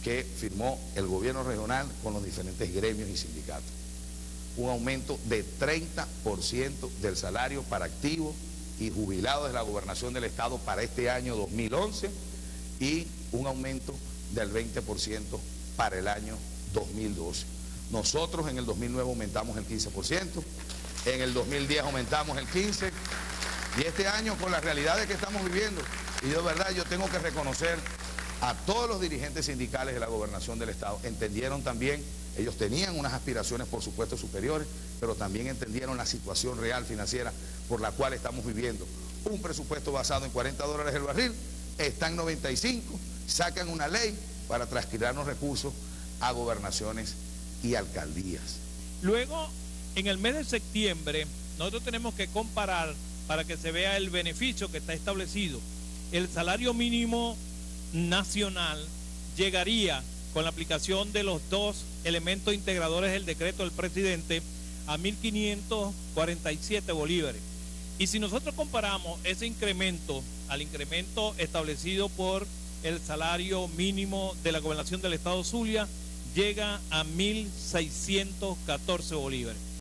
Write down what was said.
que firmó el gobierno regional con los diferentes gremios y sindicatos. Un aumento de 30% del salario para activos y jubilados de la gobernación del estado para este año 2011 y un aumento del 20% para el año 2012. Nosotros en el 2009 aumentamos el 15%, en el 2010 aumentamos el 15%, y este año con las realidades que estamos viviendo, y de verdad yo tengo que reconocer a todos los dirigentes sindicales de la gobernación del estado, entendieron también, ellos tenían unas aspiraciones por supuesto superiores, pero también entendieron la situación real financiera por la cual estamos viviendo. Un presupuesto basado en $40 el barril, está en 95, sacan una ley para transcribir los recursos a gobernaciones y alcaldías. Luego, en el mes de septiembre, nosotros tenemos que comparar para que se vea el beneficio que está establecido. El salario mínimo nacional llegaría, con la aplicación de los dos elementos integradores del decreto del presidente, a 1.547 bolívares. Y si nosotros comparamos ese incremento al incremento establecido por el salario mínimo de la gobernación del estado Zulia, llega a 1.614 bolívares.